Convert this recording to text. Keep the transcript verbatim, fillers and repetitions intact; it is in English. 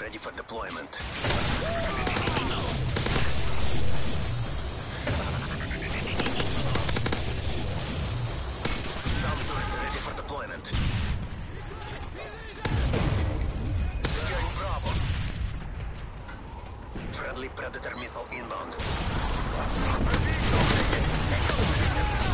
ready for deployment. Some turret ready for deployment. Securing Bravo. Friendly Predator missile inbound. Our vehicle ready. Take up positions.